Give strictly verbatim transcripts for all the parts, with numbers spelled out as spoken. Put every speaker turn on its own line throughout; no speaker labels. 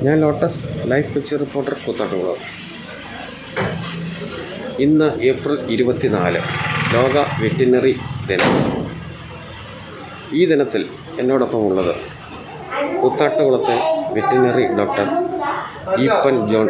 ഞാൻ lotus life picture reporter Koothattukulam. ഇന്ന് April ഇരുപത്തിനാല് ലോക വെറ്റിനറി ദിനം. ഈ ദിനത്തിൽ എന്നോടൊപ്പം ഉള്ളത് കൂത്താട്ടുകുളത്തെ വെറ്റിനറി ഡോക്ടർ ഈപ്പൻ ജോൺ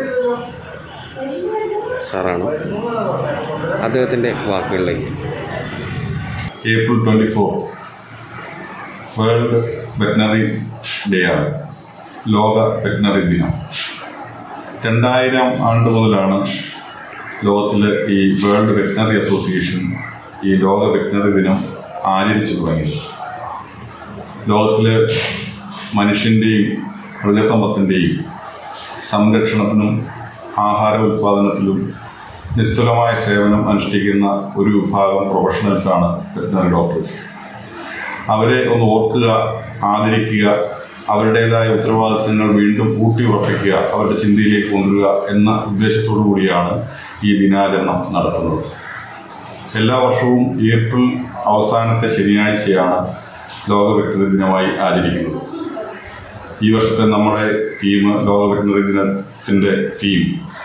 സാറാണ്. അദ്ദേഹത്തിൻ്റെ വാക്കുകളിലേക്ക്.
April twenty four world veterinary day ആണ്, ലോക വെറ്റിനറി ദിനം. രണ്ടായിരം ആണ്ട് മുതലാണ് ലോകത്തിൽ ഈ വേൾഡ് വെറ്റിനറി അസോസിയേഷൻ ഈ ലോക വെറ്റിനറി ദിനം ആചരിച്ചു തുടങ്ങിയത്. ലോകത്തിൽ മനുഷ്യൻ്റെയും മൃഗസമ്പത്തിൻ്റെയും സംരക്ഷണത്തിനും ആഹാര ഉൽപ്പാദനത്തിലും നിസ്തുലമായ സേവനം അനുഷ്ഠിക്കുന്ന ഒരു വിഭാഗം പ്രൊഫഷണൽസാണ് വെറ്റിനറി ഡോക്ടേഴ്സ്. അവരെ ഒന്ന് ഓർക്കുക, ആദരിക്കുക, അവരുടേതായ ഉത്തരവാദിത്തങ്ങൾ വീണ്ടും ഊട്ടി ഉറപ്പിക്കുക, അവരുടെ ചിന്തയിലേക്ക് കൊണ്ടുവരിക എന്ന ഉദ്ദേശത്തോടു കൂടിയാണ് ഈ ദിനാചരണം നടത്തുന്നത്. എല്ലാ വർഷവും ഏപ്രിൽ അവസാനത്തെ ശനിയാഴ്ചയാണ് ലോക വെറ്റിനറി ദിനമായി ആചരിക്കുന്നത്. ഈ വർഷത്തെ നമ്മുടെ ടീം, ലോക വെറ്റിനറി ദിനത്തിൻ്റെ ടീം,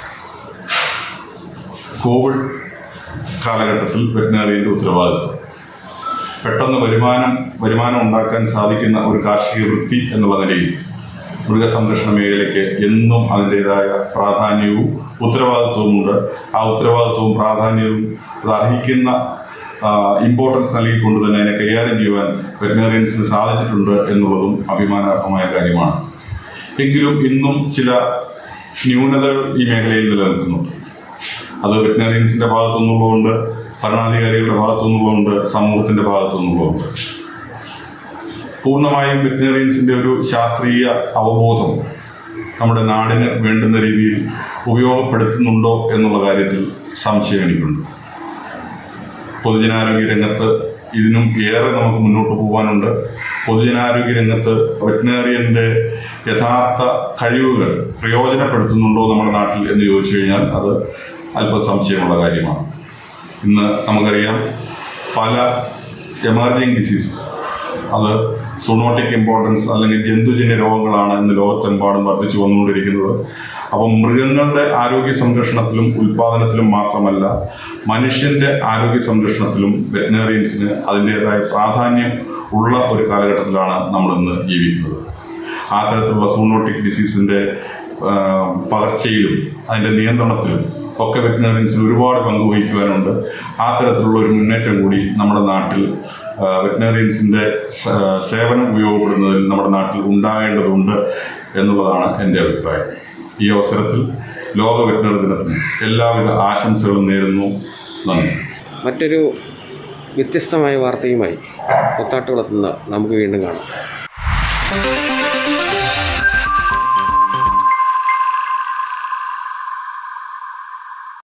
കോവിഡ് കാലഘട്ടത്തിൽ വെറ്റിനറിയുടെ ഉത്തരവാദിത്വം, പെട്ടെന്ന് വരുമാനം വരുമാനം ഉണ്ടാക്കാൻ സാധിക്കുന്ന ഒരു കാർഷിക വൃത്തി എന്നുള്ള നിലയിൽ മൃഗസംരക്ഷണ മേഖലയ്ക്ക് എന്നും അതിൻ്റെതായ പ്രാധാന്യവും ഉത്തരവാദിത്വവുമുണ്ട്. ആ ഉത്തരവാദിത്വവും പ്രാധാന്യവും അർഹിക്കുന്ന ഇമ്പോർട്ടൻസ് നൽകിക്കൊണ്ട് തന്നെ അതിനെ കൈകാര്യം ചെയ്യുവാൻ വെറ്റിനറിയൻസിന് സാധിച്ചിട്ടുണ്ട് എന്നുള്ളതും അഭിമാനാർഹമായ കാര്യമാണ്. എങ്കിലും ഇന്നും ചില ന്യൂനതകൾ ഈ മേഖലയിൽ നിലനിൽക്കുന്നുണ്ട്. അത് വെറ്റിനറിയൻസിന്റെ ഭാഗത്തുനിന്നുള്ളതുകൊണ്ട്, ഭരണാധികാരികളുടെ ഭാഗത്തുനിന്നുള്ളതുകൊണ്ട്, സമൂഹത്തിന്റെ ഭാഗത്തുനിന്നുള്ളതുകൊണ്ട്. പൂർണ്ണമായും വെറ്റിനറിയൻസിന്റെ ഒരു ശാസ്ത്രീയ അവബോധം നമ്മുടെ നാടിന് വേണ്ടുന്ന രീതിയിൽ ഉപയോഗപ്പെടുത്തുന്നുണ്ടോ എന്നുള്ള കാര്യത്തിൽ സംശയം എനിക്കുണ്ട്. പൊതുജനാരോഗ്യ രംഗത്ത് ഇതിനും ഏറെ നമുക്ക് മുന്നോട്ട് പോകാനുണ്ട്. പൊതുജനാരോഗ്യ രംഗത്ത് വെറ്റിനറിയന്റെ യഥാർത്ഥ കഴിവുകൾ പ്രയോജനപ്പെടുത്തുന്നുണ്ടോ നമ്മുടെ നാട്ടിൽ എന്ന് ചോദിച്ചു കഴിഞ്ഞാൽ അത് അല്പം സംശയമുള്ള കാര്യമാണ്. ഇന്ന് നമുക്കറിയാം, പല എമർജിങ് ഡിസീസ്, അത് സൂണോട്ടിക് ഇമ്പോർട്ടൻസ് അല്ലെങ്കിൽ ജന്തുജന്യ രോഗങ്ങളാണ് ഇന്ന് ലോകത്തെമ്പാടും വർദ്ധിച്ചു വന്നുകൊണ്ടിരിക്കുന്നത്. അപ്പം മൃഗങ്ങളുടെ ആരോഗ്യ സംരക്ഷണത്തിലും ഉൽപാദനത്തിലും മാത്രമല്ല, മനുഷ്യന്റെ ആരോഗ്യ സംരക്ഷണത്തിലും വെറ്റിനറിയൻസിന് അതിൻ്റെതായ പ്രാധാന്യം ഉള്ള ഒരു കാലഘട്ടത്തിലാണ് നമ്മളിന്ന് ജീവിക്കുന്നത്. ആ തരത്തിലുള്ള സൂണോട്ടിക് ഡിസീസിന്റെ പകർച്ചയിലും അതിൻ്റെ നിയന്ത്രണത്തിലും ഒക്കെ വെറ്റിനറിയൻസിന് ഒരുപാട് പങ്കുവഹിക്കുവാനുണ്ട്. ആ തരത്തിലുള്ള ഒരു മുന്നേറ്റം കൂടി നമ്മുടെ നാട്ടിൽ വെറ്റിനറിയൻസിന്റെ സേവനം ഉപയോഗപ്പെടുന്നതിൽ നമ്മുടെ നാട്ടിൽ ഉണ്ടാകേണ്ടതുണ്ട് എന്നുള്ളതാണ് എൻ്റെ അഭിപ്രായം. ഈ അവസരത്തിൽ ലോക വെറ്റിനറി ദിനത്തിന് എല്ലാവിധ ആശംസകളും നേരുന്നു. നന്ദി.
മറ്റൊരു വ്യത്യസ്തമായ വാർത്തയുമായി കൂത്താട്ടുകുളത്ത് നിന്ന് നമുക്ക് വീണ്ടും കാണാം.